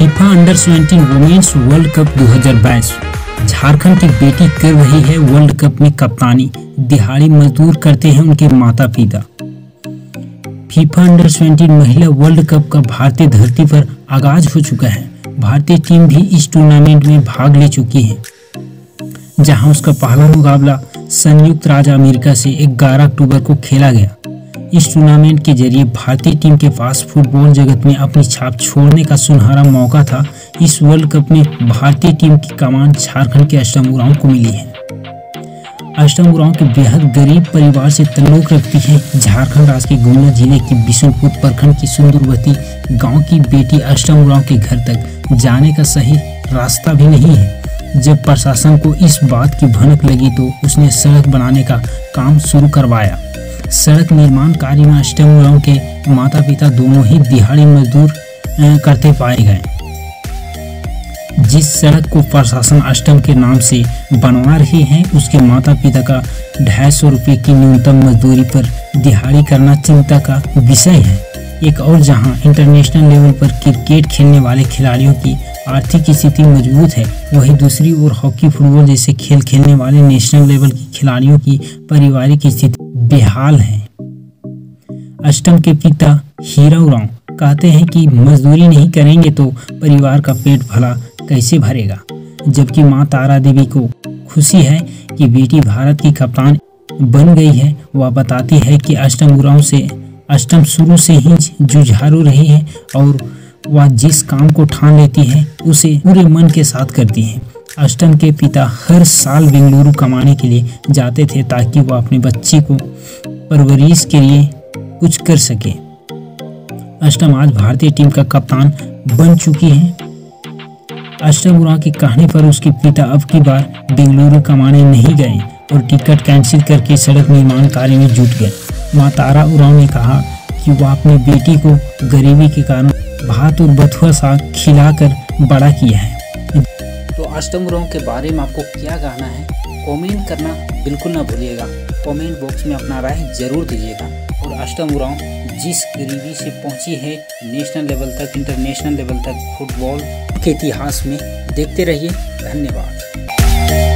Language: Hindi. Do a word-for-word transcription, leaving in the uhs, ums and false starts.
FIFA under seventeen women's world cup दो हज़ार बाईस। झारखंड की बेटी कर रही है वर्ल्ड कप में कप्तानी, दिहाड़ी मजदूर करते हैं उनके माता पिता। फीफा अंडर सेवेंटीन महिला वर्ल्ड कप का भारतीय धरती पर आगाज हो चुका है। भारतीय टीम भी इस टूर्नामेंट में भाग ले चुकी है, जहां उसका पहला मुकाबला संयुक्त राज्य अमेरिका से ग्यारह अक्टूबर को खेला गया। इस टूर्नामेंट के जरिए भारतीय टीम के पास फुटबॉल जगत में अपनी छाप छोड़ने का सुनहरा मौका था। इस वर्ल्ड कप में भारतीय टीम की कमान झारखंड के अष्टम उरांव को मिली है। अष्टम उरांव के बेहद गरीब परिवार से ताल्लुक रखती है। झारखंड राज्य के गुमला जिले के बिशुनपुर प्रखंड की सुंदरवती गांव की बेटी अष्टम उरांव के घर तक जाने का सही रास्ता भी नहीं है। जब प्रशासन को इस बात की भनक लगी तो उसने सड़क बनाने का काम शुरू करवाया। सड़क निर्माण कार्य में अष्टम उरांव के माता पिता दोनों ही दिहाड़ी मजदूर करते पाए गए। जिस सड़क को प्रशासन अष्टम के नाम से बनवा रहे हैं, उसके माता पिता का ढाई सौ रुपये की न्यूनतम मजदूरी पर दिहाड़ी करना चिंता का विषय है। एक और जहां इंटरनेशनल लेवल पर क्रिकेट खेलने वाले खिलाड़ियों की आर्थिक स्थिति मजबूत है, वहीं दूसरी ओर हॉकी, फुटबॉल जैसे खेल खेलने वाले नेशनल लेवल के खिलाड़ियों की पारिवारिक स्थिति बेहाल है। अष्टम के पिता हीरा उरांव कहते हैं कि मजदूरी नहीं करेंगे तो परिवार का पेट भला कैसे भरेगा, जबकि मां तारा देवी को खुशी है कि बेटी भारत की कप्तान बन गई है। वह बताती है कि अष्टम उरांव से अष्टम शुरू से ही जुझारू रही है और वह जिस काम को ठान लेती है उसे पूरे मन के साथ करती है। अष्टम के पिता हर साल बेंगलुरु कमाने के लिए जाते थे ताकि वह अपने बच्चे को परवरिश के लिए कुछ कर सके। अष्टम आज भारतीय टीम का कप्तान बन चुकी है। अष्टम उरांव के कहने पर उसके पिता अब की बार बेंगलुरु कमाने नहीं गए और टिकट कैंसिल करके सड़क निर्माण कार्य में जुट गए। मां तारा उरांव ने कहा कि वह अपनी बेटी को गरीबी के कारण भात और बथुआ साग खिलाकर बड़ा किया है। तो अष्टम उरांव के बारे में आपको क्या कहना है, कमेंट करना बिल्कुल ना भूलिएगा। कमेंट बॉक्स में अपना राय जरूर दीजिएगा। और अष्टम उरांव जिस गरीबी से पहुंची है नेशनल लेवल तक, इंटरनेशनल लेवल तक फुटबॉल के इतिहास में, देखते रहिए। धन्यवाद।